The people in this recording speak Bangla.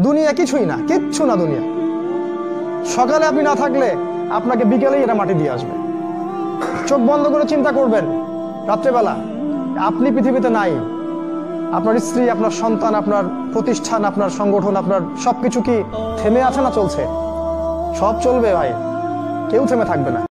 দুনিয়া কিছুই না, কিচ্ছু না দুনিয়া। সকালে আপনি না থাকলে আপনাকে বিকেলেই এটা মাটি দিয়ে আসবে। চোখ বন্ধ করে চিন্তা করবেন, রাত্রেবেলা আপনি পৃথিবীতে নাই, আপনার স্ত্রী, আপনার সন্তান, আপনার প্রতিষ্ঠান, আপনার সংগঠন, আপনার সবকিছু কি থেমে আছে না চলছে? সব চলবে ভাই, কেউ থেমে থাকবে না।